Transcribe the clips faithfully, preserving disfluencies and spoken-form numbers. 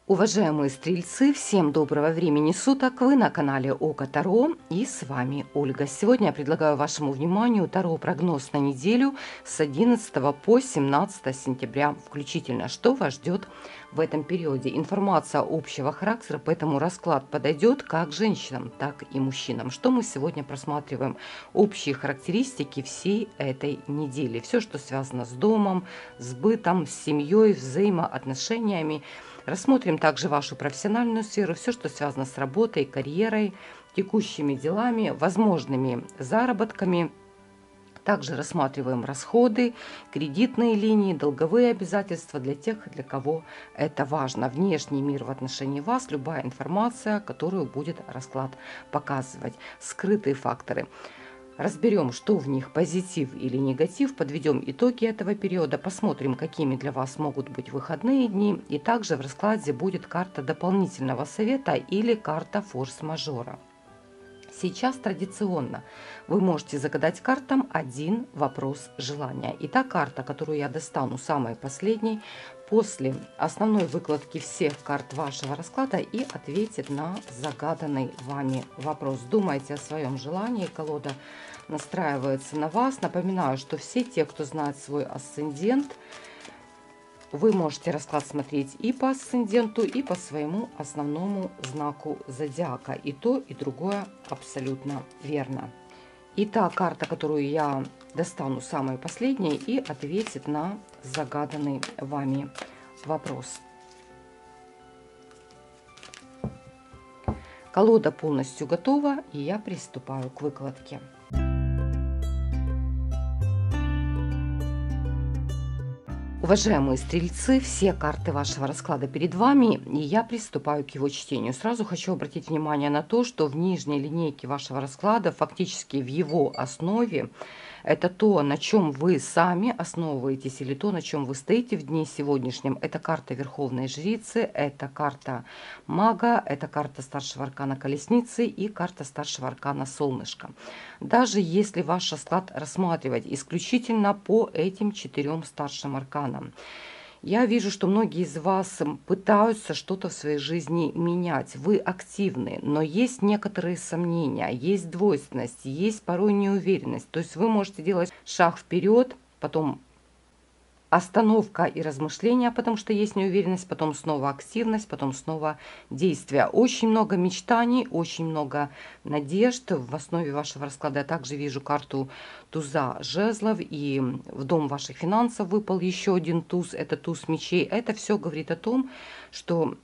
Уважаемые стрельцы, всем доброго времени суток! Вы на канале Око Таро, и с вами Ольга. Сегодня я предлагаю вашему вниманию Таро-прогноз на неделю с одиннадцатого по семнадцатое сентября включительно. Что вас ждет в этом периоде? Информация общего характера, поэтому расклад подойдет как женщинам, так и мужчинам. Что мы сегодня просматриваем? Общие характеристики всей этой недели. Все, что связано с домом, с бытом, с семьей, взаимоотношениями. Рассмотрим также вашу профессиональную сферу, все, что связано с работой, карьерой, текущими делами, возможными заработками. Также рассматриваем расходы, кредитные линии, долговые обязательства для тех, для кого это важно. Внешний мир в отношении вас, любая информация, которую будет расклад показывать. Скрытые факторы. Разберем, что в них позитив или негатив, подведем итоги этого периода, посмотрим, какими для вас могут быть выходные дни. И также в раскладе будет карта дополнительного совета или карта форс-мажора. Сейчас традиционно вы можете загадать картам один вопрос желания. И та карта, которую я достану самой последней, после основной выкладки всех карт вашего расклада и ответит на загаданный вами вопрос. Думайте о своем желании, колода настраивается на вас. Напоминаю, что все те, кто знает свой асцендент, вы можете расклад смотреть и по асценденту, и по своему основному знаку зодиака. И то, и другое абсолютно верно. И та карта, которую я достану самой последней, и ответит на загаданный вами вопрос. Колода полностью готова, и я приступаю к выкладке. Уважаемые стрельцы, все карты вашего расклада перед вами, и я приступаю к его чтению. Сразу хочу обратить внимание на то, что в нижней линейке вашего расклада, фактически в его основе, это то, на чем вы сами основываетесь, или то, на чем вы стоите в дне сегодняшнем. Это карта Верховной Жрицы, это карта Мага, это карта старшего аркана Колесницы и карта старшего аркана Солнышко. Даже если ваш расклад рассматривать исключительно по этим четырем старшим арканам, я вижу, что многие из вас пытаются что-то в своей жизни менять. Вы активны, но есть некоторые сомнения, есть двойственность, есть порой неуверенность. То есть вы можете делать шаг вперед, потом остановка и размышления, потому что есть неуверенность, потом снова активность, потом снова действие. Очень много мечтаний, очень много надежд. В основе вашего расклада я также вижу карту туза жезлов, и в дом ваших финансов выпал еще один туз, это туз мечей. Это все говорит о том, что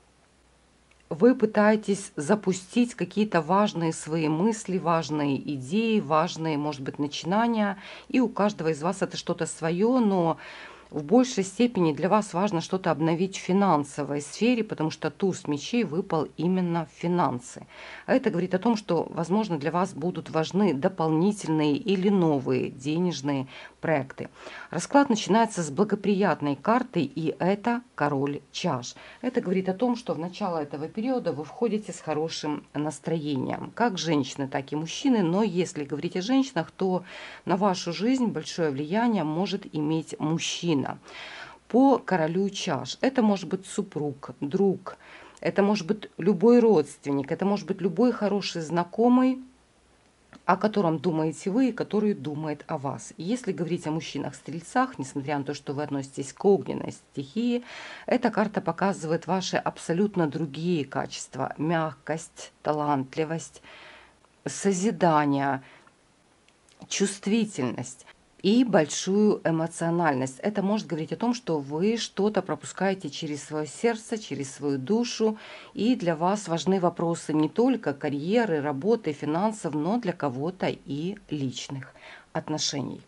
вы пытаетесь запустить какие-то важные свои мысли, важные идеи, важные, может быть, начинания. И у каждого из вас это что-то свое, но в большей степени для вас важно что-то обновить в финансовой сфере, потому что туз мечей выпал именно в финансы. А это говорит о том, что, возможно, для вас будут важны дополнительные или новые денежные проекты. Расклад начинается с благоприятной карты, и это король чаш. Это говорит о том, что в начало этого периода вы входите с хорошим настроением, как женщины, так и мужчины. Но если говорить о женщинах, то на вашу жизнь большое влияние может иметь мужчина. По королю чаш это может быть супруг, друг, это может быть любой родственник, это может быть любой хороший знакомый, о котором думаете вы и который думает о вас. И если говорить о мужчинах-стрельцах, несмотря на то, что вы относитесь к огненной стихии, эта карта показывает ваши абсолютно другие качества: мягкость, талантливость, созидание, чувствительность и большую эмоциональность. Это может говорить о том, что вы что-то пропускаете через свое сердце, через свою душу, и для вас важны вопросы не только карьеры, работы, финансов, но для кого-то и личных отношений.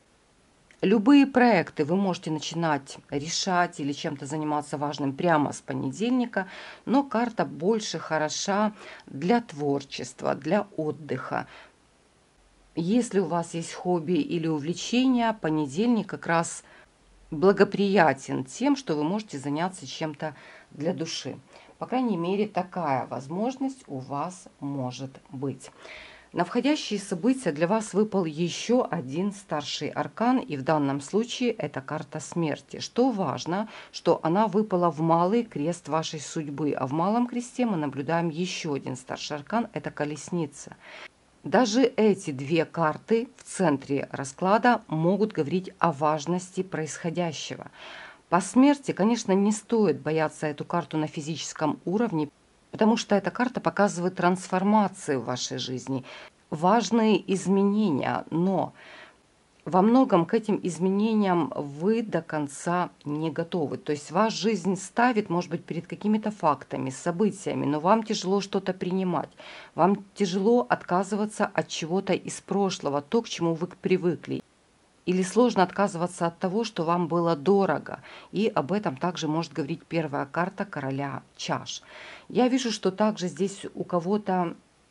Любые проекты вы можете начинать решать или чем-то заниматься важным прямо с понедельника, но карта больше хороша для творчества, для отдыха. Если у вас есть хобби или увлечения, понедельник как раз благоприятен тем, что вы можете заняться чем-то для души. По крайней мере, такая возможность у вас может быть. На входящие события для вас выпал еще один старший аркан, и в данном случае это карта смерти. Что важно, что она выпала в малый крест вашей судьбы, а в малом кресте мы наблюдаем еще один старший аркан, это колесница. Даже эти две карты в центре расклада могут говорить о важности происходящего. По смерти, конечно, не стоит бояться эту карту на физическом уровне, потому что эта карта показывает трансформации в вашей жизни, важные изменения, но во многом к этим изменениям вы до конца не готовы. То есть ваша жизнь ставит, может быть, перед какими-то фактами, событиями, но вам тяжело что-то принимать. Вам тяжело отказываться от чего-то из прошлого, то, к чему вы привыкли. Или сложно отказываться от того, что вам было дорого. И об этом также может говорить первая карта короля чаш. Я вижу, что также здесь у кого-то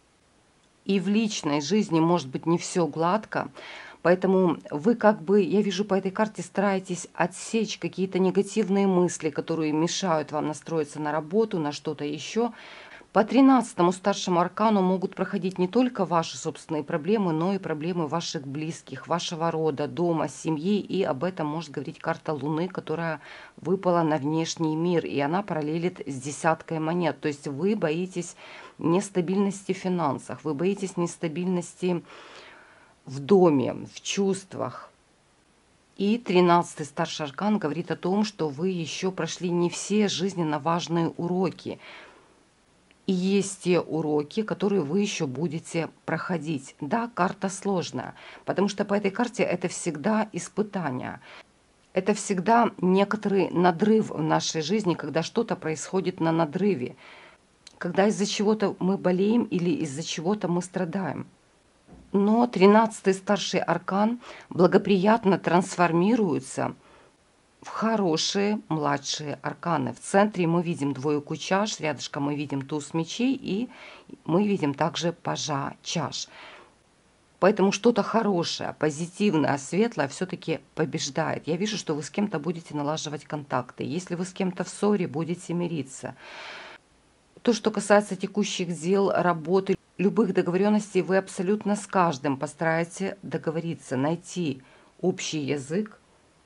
и в личной жизни может быть не все гладко. Поэтому вы как бы, я вижу по этой карте, стараетесь отсечь какие-то негативные мысли, которые мешают вам настроиться на работу, на что-то еще. По тринадцатому старшему аркану могут проходить не только ваши собственные проблемы, но и проблемы ваших близких, вашего рода, дома, семьи. И об этом может говорить карта Луны, которая выпала на внешний мир. И она параллелит с десяткой монет. То есть вы боитесь нестабильности в финансах, вы боитесь нестабильности в доме, в чувствах. И тринадцатый старший аркан говорит о том, что вы еще прошли не все жизненно важные уроки. И есть те уроки, которые вы еще будете проходить. Да, карта сложная, потому что по этой карте это всегда испытание. Это всегда некоторый надрыв в нашей жизни, когда что-то происходит на надрыве. Когда из-за чего-то мы болеем или из-за чего-то мы страдаем. Но тринадцатый старший аркан благоприятно трансформируется в хорошие младшие арканы. В центре мы видим двойку чаш, рядышком мы видим туз мечей и мы видим также пажа чаш. Поэтому что-то хорошее, позитивное, светлое все-таки побеждает. Я вижу, что вы с кем-то будете налаживать контакты. Если вы с кем-то в ссоре, будете мириться. То, что касается текущих дел, работы, любых договоренностей, вы абсолютно с каждым постараетесь договориться, найти общий язык.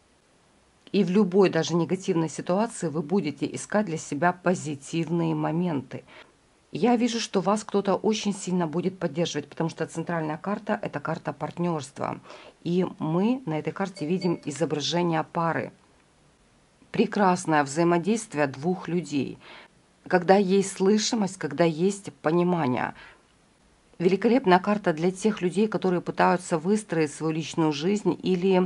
И в любой даже негативной ситуации вы будете искать для себя позитивные моменты. Я вижу, что вас кто-то очень сильно будет поддерживать, потому что центральная карта – это карта партнерства. И мы на этой карте видим изображение пары. Прекрасное взаимодействие двух людей. Когда есть слышимость, когда есть понимание. Великолепная карта для тех людей, которые пытаются выстроить свою личную жизнь или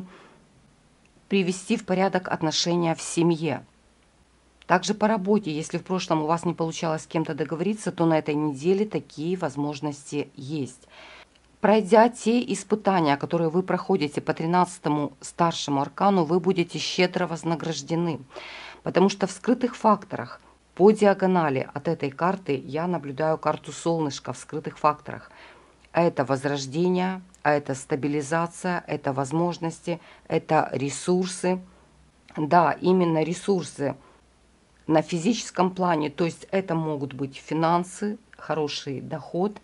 привести в порядок отношения в семье. Также по работе, если в прошлом у вас не получалось с кем-то договориться, то на этой неделе такие возможности есть. Пройдя те испытания, которые вы проходите по тринадцатому старшему аркану, вы будете щедро вознаграждены. Потому что в скрытых факторах по диагонали от этой карты я наблюдаю карту солнышка в скрытых факторах. А это возрождение, а это стабилизация, это возможности, это ресурсы. Да, именно ресурсы на физическом плане, то есть это могут быть финансы, хороший доход.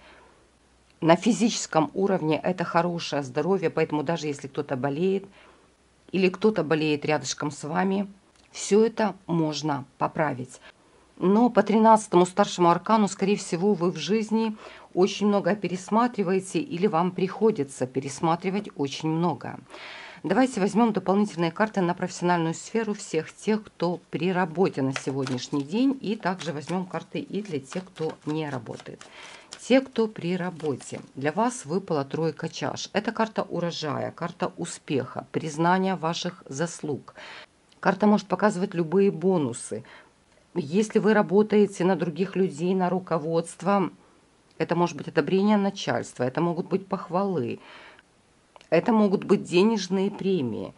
На физическом уровне это хорошее здоровье, поэтому даже если кто-то болеет или кто-то болеет рядышком с вами, все это можно поправить. Но по тринадцатому старшему аркану, скорее всего, вы в жизни очень много пересматриваете или вам приходится пересматривать очень много. Давайте возьмем дополнительные карты на профессиональную сферу всех тех, кто при работе на сегодняшний день. И также возьмем карты и для тех, кто не работает. Те, кто при работе. Для вас выпала тройка чаш. Это карта урожая, карта успеха, признания ваших заслуг. Карта может показывать любые бонусы. Если вы работаете на других людей, на руководство, это может быть одобрение начальства, это могут быть похвалы, это могут быть денежные премии.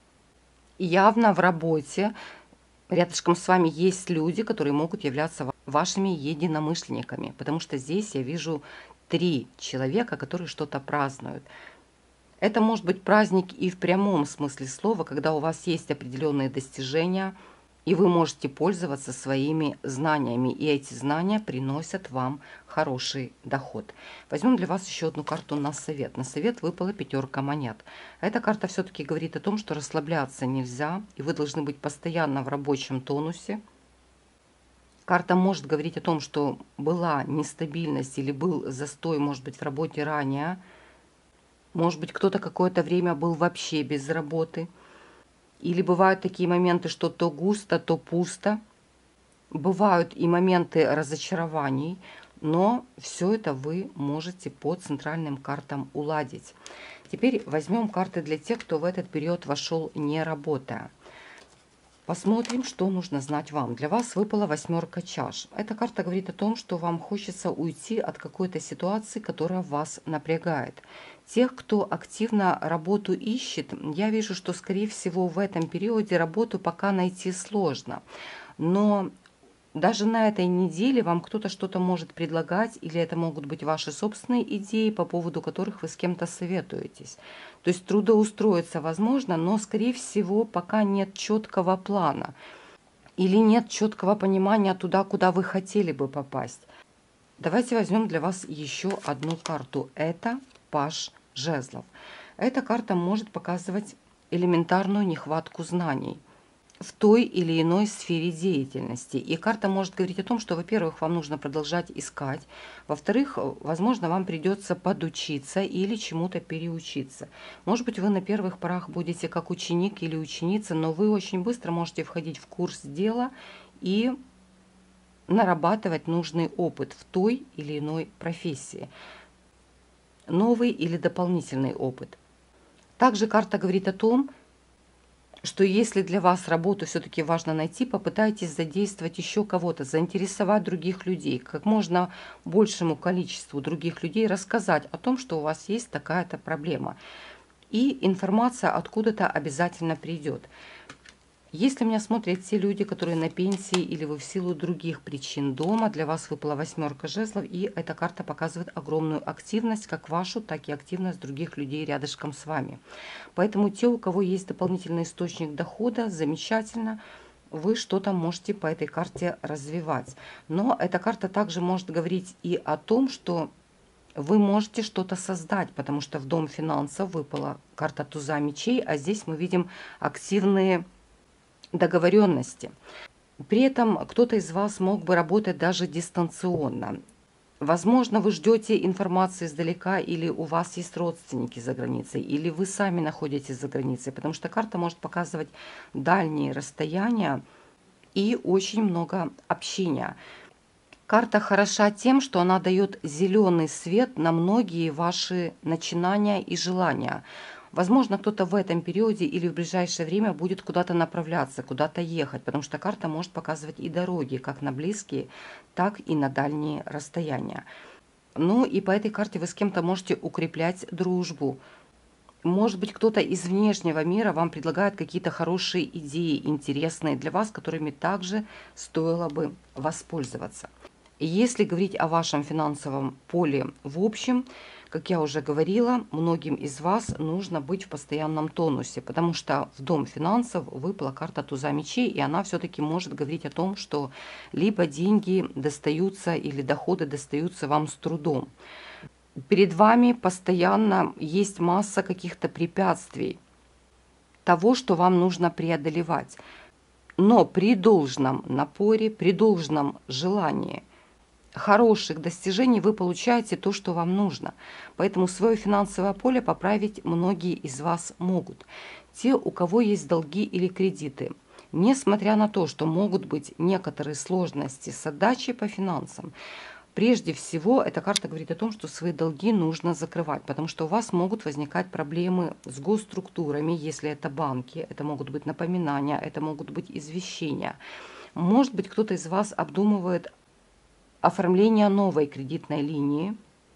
И явно в работе рядышком с вами есть люди, которые могут являться вашими единомышленниками, потому что здесь я вижу три человека, которые что-то празднуют. Это может быть праздник и в прямом смысле слова, когда у вас есть определенные достижения, и вы можете пользоваться своими знаниями, и эти знания приносят вам хороший доход. Возьмем для вас еще одну карту на совет. На совет выпала пятерка монет. Эта карта все-таки говорит о том, что расслабляться нельзя, и вы должны быть постоянно в рабочем тонусе. Карта может говорить о том, что была нестабильность или был застой, может быть, в работе ранее. Может быть, кто-то какое-то время был вообще без работы. Или бывают такие моменты, что то густо, то пусто. Бывают и моменты разочарований, но все это вы можете по центральным картам уладить. Теперь возьмем карты для тех, кто в этот период вошел не работая. Посмотрим, что нужно знать вам. Для вас выпала восьмерка чаш. Эта карта говорит о том, что вам хочется уйти от какой-то ситуации, которая вас напрягает. Тех, кто активно работу ищет, я вижу, что, скорее всего, в этом периоде работу пока найти сложно. Но даже на этой неделе вам кто-то что-то может предлагать, или это могут быть ваши собственные идеи, по поводу которых вы с кем-то советуетесь. То есть трудоустроиться возможно, но, скорее всего, пока нет четкого плана или нет четкого понимания туда, куда вы хотели бы попасть. Давайте возьмем для вас еще одну карту. Это паж жезлов. Эта карта может показывать элементарную нехватку знаний в той или иной сфере деятельности. И карта может говорить о том, что, во-первых, вам нужно продолжать искать, во-вторых, возможно, вам придется подучиться или чему-то переучиться. Может быть, вы на первых порах будете как ученик или ученица, но вы очень быстро можете входить в курс дела и нарабатывать нужный опыт в той или иной профессии. Новый или дополнительный опыт. Также карта говорит о том, что если для вас работу все-таки важно найти, попытайтесь задействовать еще кого-то, заинтересовать других людей, как можно большему количеству других людей рассказать о том, что у вас есть такая-то проблема. И информация откуда-то обязательно придет. Если меня смотрят те люди, которые на пенсии или вы в силу других причин дома, для вас выпала восьмерка жезлов, и эта карта показывает огромную активность, как вашу, так и активность других людей рядышком с вами. Поэтому те, у кого есть дополнительный источник дохода, замечательно, вы что-то можете по этой карте развивать. Но эта карта также может говорить и о том, что вы можете что-то создать, потому что в дом финансов выпала карта туза мечей, а здесь мы видим активные договоренности. При этом кто-то из вас мог бы работать даже дистанционно. Возможно, вы ждете информации издалека, или у вас есть родственники за границей, или вы сами находитесь за границей, потому что карта может показывать дальние расстояния и очень много общения. Карта хороша тем, что она дает зеленый свет на многие ваши начинания и желания. Возможно, кто-то в этом периоде или в ближайшее время будет куда-то направляться, куда-то ехать, потому что карта может показывать и дороги, как на близкие, так и на дальние расстояния. Ну и по этой карте вы с кем-то можете укреплять дружбу. Может быть, кто-то из внешнего мира вам предлагает какие-то хорошие идеи, интересные для вас, которыми также стоило бы воспользоваться. Если говорить о вашем финансовом поле в общем, как я уже говорила, многим из вас нужно быть в постоянном тонусе, потому что в дом финансов выпала карта туза мечей, и она все-таки может говорить о том, что либо деньги достаются или доходы достаются вам с трудом. Перед вами постоянно есть масса каких-то препятствий, того, что вам нужно преодолевать. Но при должном напоре, при должном желании хороших достижений вы получаете то, что вам нужно. Поэтому свое финансовое поле поправить многие из вас могут. Те, у кого есть долги или кредиты, несмотря на то, что могут быть некоторые сложности с отдачей по финансам, прежде всего эта карта говорит о том, что свои долги нужно закрывать, потому что у вас могут возникать проблемы с госструктурами, если это банки, это могут быть напоминания, это могут быть извещения. Может быть, кто-то из вас обдумывает оформление новой кредитной линии.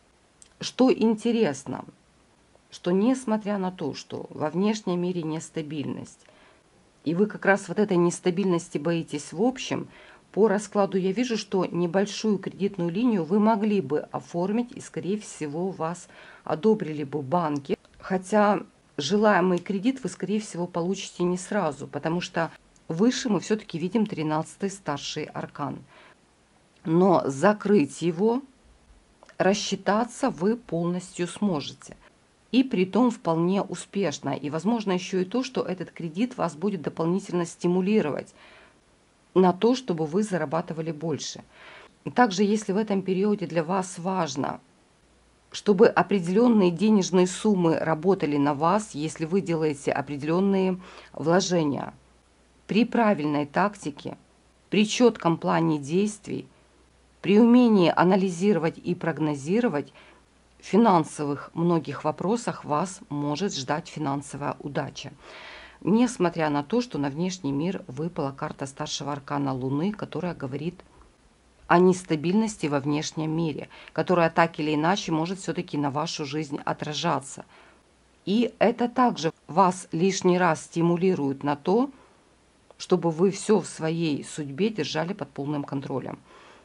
Что интересно, что несмотря на то, что во внешнем мире нестабильность, и вы как раз вот этой нестабильности боитесь в общем, по раскладу я вижу, что небольшую кредитную линию вы могли бы оформить, и, скорее всего, вас одобрили бы банки. Хотя желаемый кредит вы, скорее всего, получите не сразу, потому что Выше мы все-таки видим тринадцатый старший аркан. Но закрыть его, рассчитаться вы полностью сможете. И притом вполне успешно. И возможно еще и то, что этот кредит вас будет дополнительно стимулировать на то, чтобы вы зарабатывали больше. Также, если в этом периоде для вас важно, чтобы определенные денежные суммы работали на вас, если вы делаете определенные вложения, при правильной тактике, при четком плане действий, при умении анализировать и прогнозировать, в финансовых многих вопросах вас может ждать финансовая удача. Несмотря на то, что на внешний мир выпала карта старшего аркана Луны, которая говорит о нестабильности во внешнем мире, которая так или иначе может все-таки на вашу жизнь отражаться. И это также вас лишний раз стимулирует на то, чтобы вы все в своей судьбе держали под полным контролем.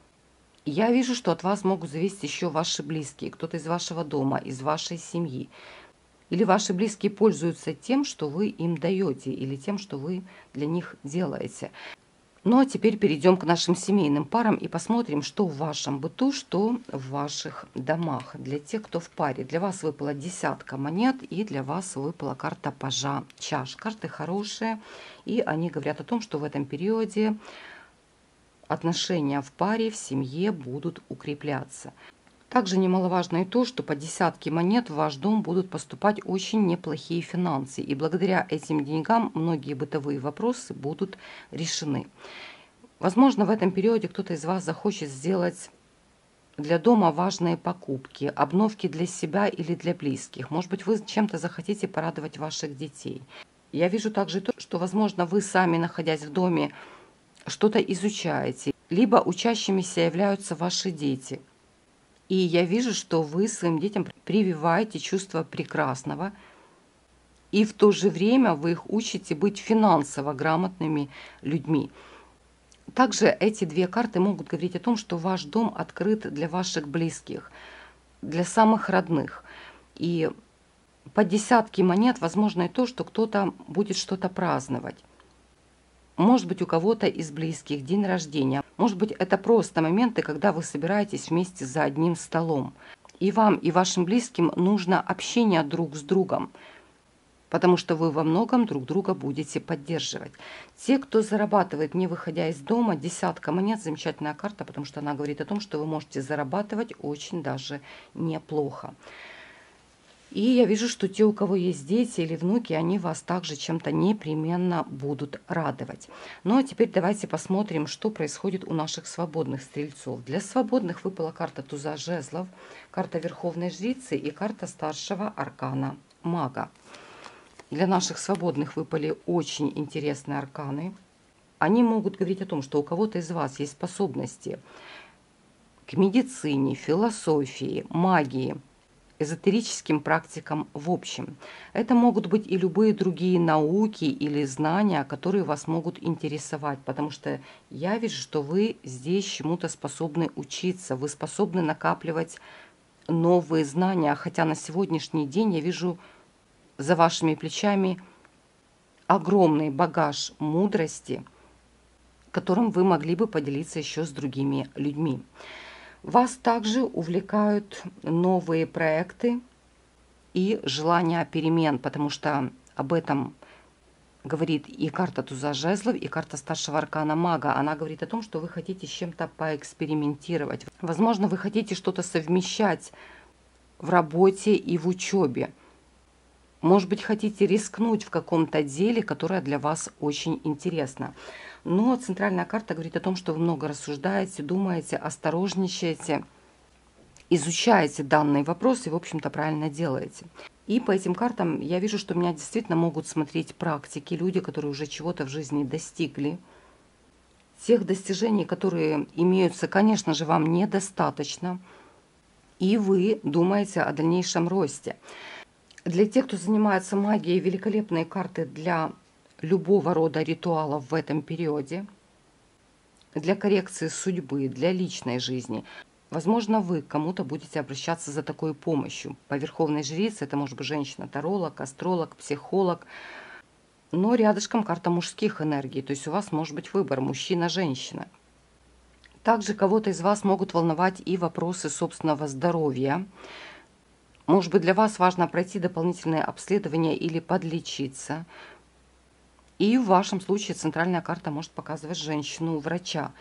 Я вижу, что от вас могут зависеть еще ваши близкие, кто-то из вашего дома, из вашей семьи. Или ваши близкие пользуются тем, что вы им даете, или тем, что вы для них делаете. Ну а теперь перейдем к нашим семейным парам и посмотрим, что в вашем быту, что в ваших домах. Для тех, кто в паре. Для вас выпала десятка монет, и для вас выпала карта пажа чаш. Карты хорошие, и они говорят о том, что в этом периоде отношения в паре, в семье будут укрепляться. Также немаловажно и то, что по десятке монет в ваш дом будут поступать очень неплохие финансы. И благодаря этим деньгам многие бытовые вопросы будут решены. Возможно, в этом периоде кто-то из вас захочет сделать для дома важные покупки, обновки для себя или для близких. Может быть, вы чем-то захотите порадовать ваших детей. Я вижу также то, что, возможно, вы сами, находясь в доме, что-то изучаете, либо учащимися являются ваши дети. И я вижу, что вы своим детям прививаете чувство прекрасного, и в то же время вы их учите быть финансово грамотными людьми. Также эти две карты могут говорить о том, что ваш дом открыт для ваших близких, для самых родных. И по десятке монет возможно и то, что кто-то будет что-то праздновать. Может быть, у кого-то из близких день рождения. Может быть, это просто моменты, когда вы собираетесь вместе за одним столом. И вам, и вашим близким нужно общение друг с другом, потому что вы во многом друг друга будете поддерживать. Те, кто зарабатывает, не выходя из дома, десятка монет – замечательная карта, потому что она говорит о том, что вы можете зарабатывать очень даже неплохо. И я вижу, что те, у кого есть дети или внуки, они вас также чем-то непременно будут радовать. Ну а теперь давайте посмотрим, что происходит у наших свободных стрельцов. Для свободных выпала карта туза жезлов, карта верховной жрицы и карта старшего аркана мага. Для наших свободных выпали очень интересные арканы. Они могут говорить о том, что у кого-то из вас есть способности к медицине, философии, магии, эзотерическим практикам в общем. Это могут быть и любые другие науки или знания, которые вас могут интересовать, потому что я вижу, что вы здесь чему-то способны учиться, вы способны накапливать новые знания, хотя на сегодняшний день я вижу за вашими плечами огромный багаж мудрости, которым вы могли бы поделиться еще с другими людьми. Вас также увлекают новые проекты и желание перемен, потому что об этом говорит и карта туза жезлов, и карта старшего аркана мага. Она говорит о том, что вы хотите с чем-то поэкспериментировать. Возможно, вы хотите что-то совмещать в работе и в учебе. Может быть, хотите рискнуть в каком-то деле, которое для вас очень интересно. Но центральная карта говорит о том, что вы много рассуждаете, думаете, осторожничаете, изучаете данный вопрос и, в общем-то, правильно делаете. И по этим картам я вижу, что меня действительно могут смотреть практики, люди, которые уже чего-то в жизни достигли. Тех достижений, которые имеются, конечно же, вам недостаточно. И вы думаете о дальнейшем росте. Для тех, кто занимается магией, великолепные карты для любого рода ритуалов в этом периоде, для коррекции судьбы, для личной жизни. Возможно, вы к кому-то будете обращаться за такой помощью. По верховной жрице это может быть женщина-таролог, астролог, психолог. Но рядышком карта мужских энергий, то есть у вас может быть выбор мужчина-женщина. Также кого-то из вас могут волновать и вопросы собственного здоровья. Может быть, для вас важно пройти дополнительные обследования или подлечиться. И в вашем случае центральная карта может показывать женщину-врача.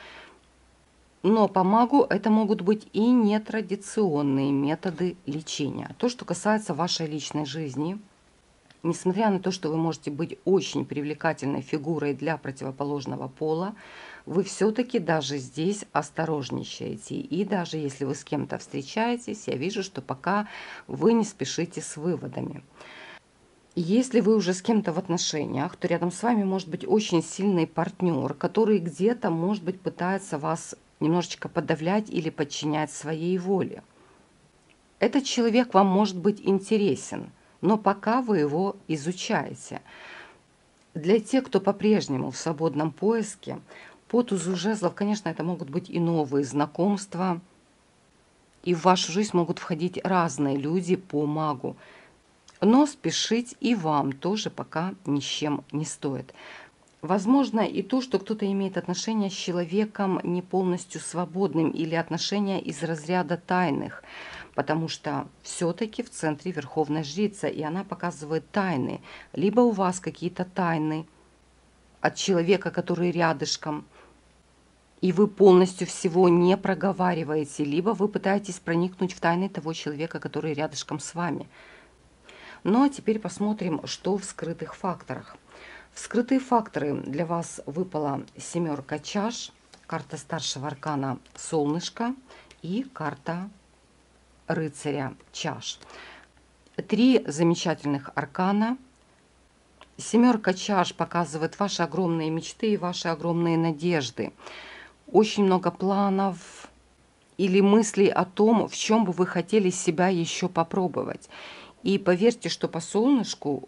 Но по магу это могут быть и нетрадиционные методы лечения. То, что касается вашей личной жизни, несмотря на то, что вы можете быть очень привлекательной фигурой для противоположного пола, вы все-таки даже здесь осторожничаете. И даже если вы с кем-то встречаетесь, я вижу, что пока вы не спешите с выводами. Если вы уже с кем-то в отношениях, то рядом с вами может быть очень сильный партнер, который где-то, может быть, пытается вас немножечко подавлять или подчинять своей воле. Этот человек вам может быть интересен, но пока вы его изучаете. Для тех, кто по-прежнему в свободном поиске, по тузу жезлов, конечно, это могут быть и новые знакомства, и в вашу жизнь могут входить разные люди по магу. Но спешить и вам тоже пока ни с чем не стоит. Возможно и то, что кто-то имеет отношения с человеком не полностью свободным или отношения из разряда тайных, потому что все-таки в центре Верховная Жрица, и она показывает тайны. Либо у вас какие-то тайны от человека, который рядышком, и вы полностью всего не проговариваете, либо вы пытаетесь проникнуть в тайны того человека, который рядышком с вами. Ну а теперь посмотрим, что в скрытых факторах. В скрытые факторы для вас выпала семерка чаш, карта старшего аркана солнышко и карта рыцаря чаш. Три замечательных аркана. Семерка чаш показывает ваши огромные мечты и ваши огромные надежды. Очень много планов или мыслей о том, в чем бы вы хотели себя еще попробовать. И поверьте, что по солнышку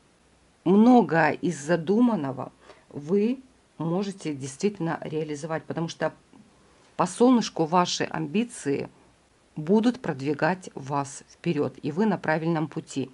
многое из задуманного вы можете действительно реализовать, потому что по солнышку ваши амбиции будут продвигать вас вперед, и вы на правильном пути.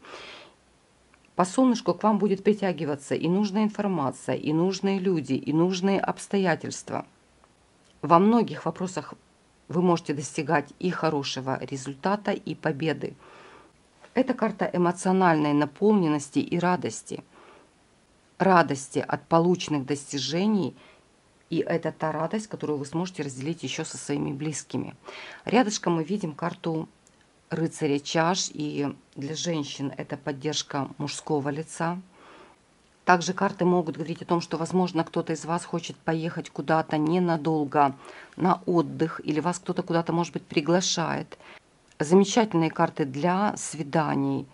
По солнышку к вам будет притягиваться и нужная информация, и нужные люди, и нужные обстоятельства. Во многих вопросах вы можете достигать и хорошего результата, и победы. Это карта эмоциональной наполненности и радости. Радости от полученных достижений. И это та радость, которую вы сможете разделить еще со своими близкими. Рядышком мы видим карту рыцаря чаш. И для женщин это поддержка мужского лица. Также карты могут говорить о том, что, возможно, кто-то из вас хочет поехать куда-то ненадолго на отдых. Или вас кто-то куда-то, может быть, приглашает. Замечательные карты для свиданий,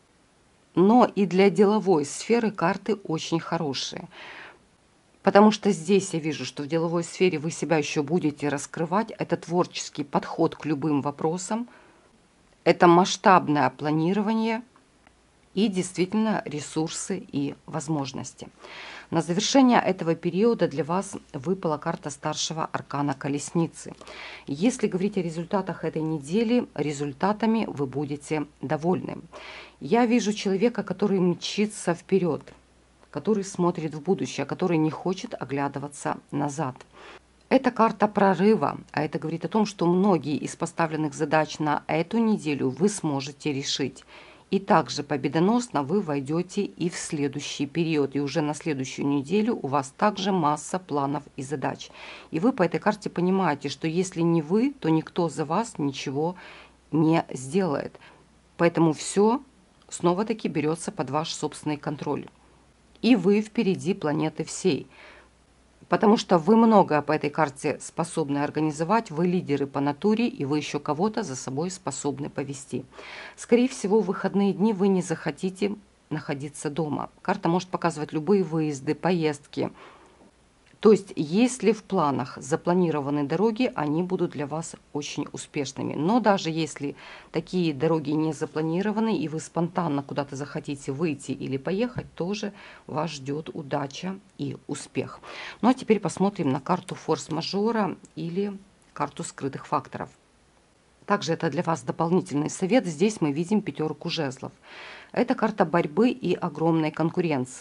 но и для деловой сферы карты очень хорошие. Потому что здесь я вижу, что в деловой сфере вы себя еще будете раскрывать. Это творческий подход к любым вопросам. Это масштабное планирование и действительно ресурсы и возможности. На завершение этого периода для вас выпала карта старшего аркана колесницы. Если говорить о результатах этой недели, результатами вы будете довольны. Я вижу человека, который мчится вперед, который смотрит в будущее, который не хочет оглядываться назад. Это карта прорыва, а это говорит о том, что многие из поставленных задач на эту неделю вы сможете решить. И также победоносно вы войдете и в следующий период. И уже на следующую неделю у вас также масса планов и задач. И вы по этой карте понимаете, что если не вы, то никто за вас ничего не сделает. Поэтому все снова-таки берется под ваш собственный контроль. И вы впереди планеты всей. Потому что вы многое по этой карте способны организовать, вы лидеры по натуре, и вы еще кого-то за собой способны повести. Скорее всего, в выходные дни вы не захотите находиться дома. Карта может показывать любые выезды, поездки. То есть, если в планах запланированы дороги, они будут для вас очень успешными. Но даже если такие дороги не запланированы, и вы спонтанно куда-то захотите выйти или поехать, тоже вас ждет удача и успех. Ну а теперь посмотрим на карту форс-мажора или карту скрытых факторов. Также это для вас дополнительный совет. Здесь мы видим пятерку жезлов. Это карта борьбы и огромной конкуренции.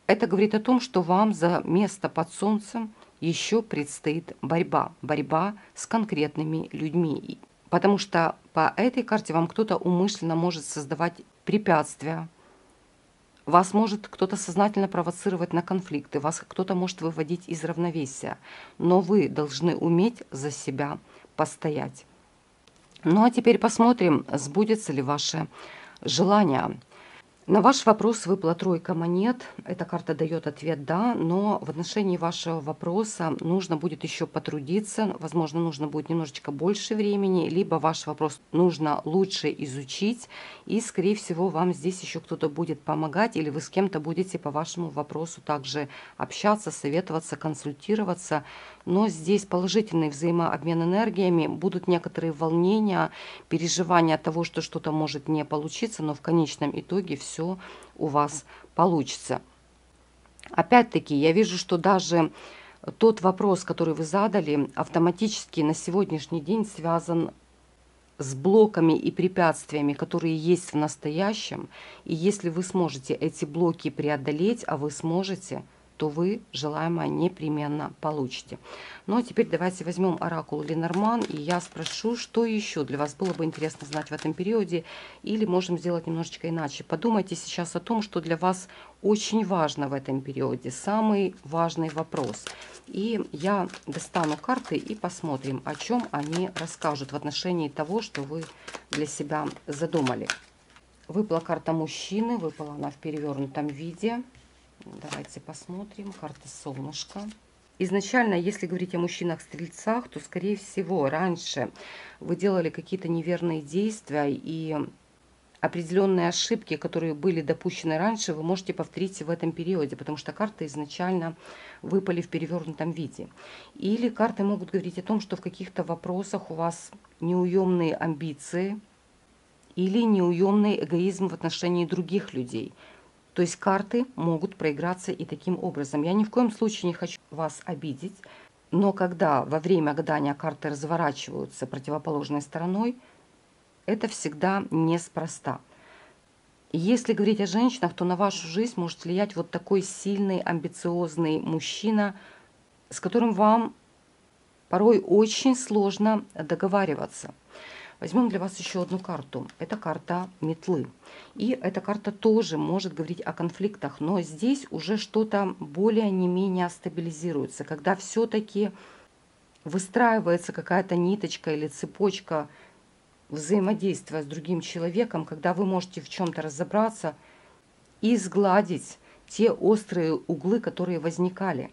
Это говорит о том, что вам за место под солнцем еще предстоит борьба. Борьба с конкретными людьми. Потому что по этой карте вам кто-то умышленно может создавать препятствия. Вас может кто-то сознательно провоцировать на конфликты, вас кто-то может выводить из равновесия. Но вы должны уметь за себя постоять. Ну а теперь посмотрим, сбудется ли ваше желание. На ваш вопрос выпала тройка монет. Эта карта дает ответ «да», но в отношении вашего вопроса нужно будет еще потрудиться. Возможно, нужно будет немножечко больше времени, либо ваш вопрос нужно лучше изучить. И, скорее всего, вам здесь еще кто-то будет помогать, или вы с кем-то будете по вашему вопросу также общаться, советоваться, консультироваться. Но здесь положительный взаимообмен энергиями, будут некоторые волнения, переживания от того, что что-то может не получиться, но в конечном итоге все у вас получится. Опять-таки, я вижу, что даже тот вопрос, который вы задали, автоматически на сегодняшний день связан с блоками и препятствиями, которые есть в настоящем. И если вы сможете эти блоки преодолеть, а вы сможете, то вы желаемое непременно получите. Ну а теперь давайте возьмем оракул Ленорман, и я спрошу, что еще для вас было бы интересно знать в этом периоде, или можем сделать немножечко иначе. Подумайте сейчас о том, что для вас очень важно в этом периоде, самый важный вопрос. И я достану карты и посмотрим, о чем они расскажут в отношении того, что вы для себя задумали. Выпала карта мужчины, выпала она в перевернутом виде. Давайте посмотрим. Карта солнышко. Изначально, если говорить о мужчинах-стрельцах, то, скорее всего, раньше вы делали какие-то неверные действия, и определенные ошибки, которые были допущены раньше, вы можете повторить в этом периоде, потому что карты изначально выпали в перевернутом виде. Или карты могут говорить о том, что в каких-то вопросах у вас неуемные амбиции или неуемный эгоизм в отношении других людей. То есть карты могут проиграться и таким образом. Я ни в коем случае не хочу вас обидеть, но когда во время гадания карты разворачиваются противоположной стороной, это всегда неспроста. Если говорить о женщинах, то на вашу жизнь может влиять вот такой сильный, амбициозный мужчина, с которым вам порой очень сложно договариваться. Возьмем для вас еще одну карту. Это карта метлы. И эта карта тоже может говорить о конфликтах, но здесь уже что-то более не менее стабилизируется, когда все-таки выстраивается какая-то ниточка или цепочка взаимодействия с другим человеком, когда вы можете в чем-то разобраться и сгладить те острые углы, которые возникали.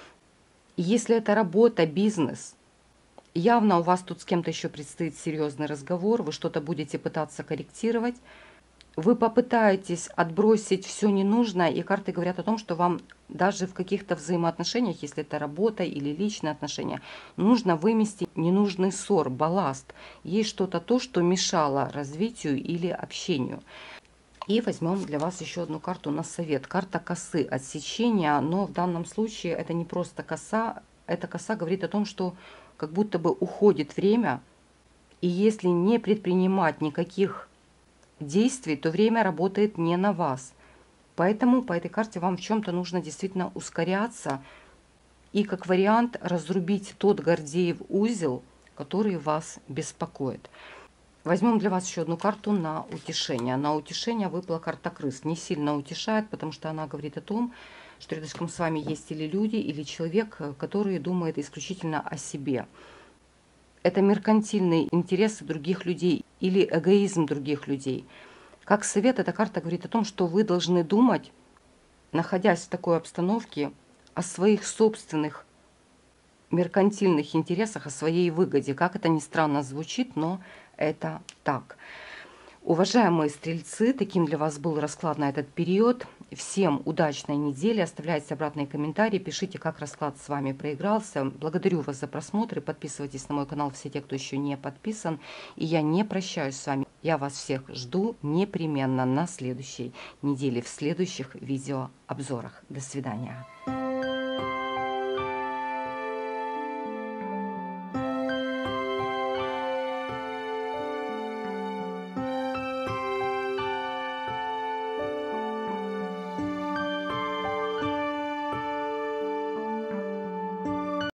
И если это работа, бизнес, явно у вас тут с кем-то еще предстоит серьезный разговор, вы что-то будете пытаться корректировать, вы попытаетесь отбросить все ненужное, и карты говорят о том, что вам даже в каких-то взаимоотношениях, если это работа или личные отношения, нужно вымести ненужный ссор, балласт. Есть что-то то, что мешало развитию или общению. И возьмем для вас еще одну карту на совет. Карта косы, отсечения, но в данном случае это не просто коса, эта коса говорит о том, что как будто бы уходит время, и если не предпринимать никаких действий, то время работает не на вас. Поэтому по этой карте вам в чем-то нужно действительно ускоряться и как вариант разрубить тот Гордеев узел, который вас беспокоит. Возьмем для вас еще одну карту на утешение. На утешение выпала карта крыс. Не сильно утешает, потому что она говорит о том, что рядышком с вами есть или люди, или человек, который думает исключительно о себе. Это меркантильные интересы других людей или эгоизм других людей. Как совет, эта карта говорит о том, что вы должны думать, находясь в такой обстановке, о своих собственных меркантильных интересах, о своей выгоде. Как это ни странно звучит, но это так. Уважаемые стрельцы, таким для вас был расклад на этот период. Всем удачной недели. Оставляйте обратные комментарии, пишите, как расклад с вами проигрался. Благодарю вас за просмотр. Подписывайтесь на мой канал, все те, кто еще не подписан. И я не прощаюсь с вами. Я вас всех жду непременно на следующей неделе в следующих видеообзорах. До свидания.